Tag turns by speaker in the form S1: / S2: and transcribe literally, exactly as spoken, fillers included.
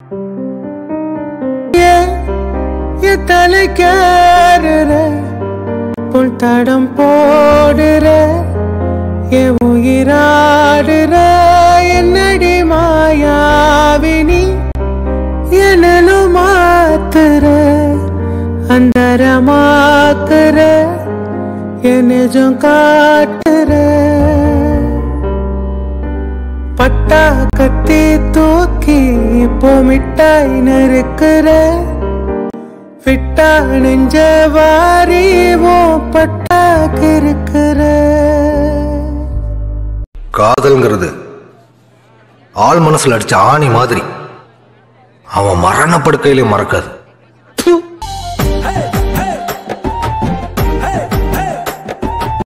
S1: தலைக்காரர புல் தடம் போடுற என் உயிராடுற என்னடி மாயாவினி என்னும் மாத்துற அந்தரமாக்குற என் நிஜம் காட்டுற பட்டா கத்தி தூக்கி இப்போ மிட்டாய் நறுக்குற விட்டா நெஞ்ச வாரி ஓ பட்டாக்கு இருக்கிற.
S2: காதல்ங்கிறது ஆள் மனசுல அடிச்ச ஆணி மாதிரி அவன் மரணப்படுக்கையிலே மறக்காது.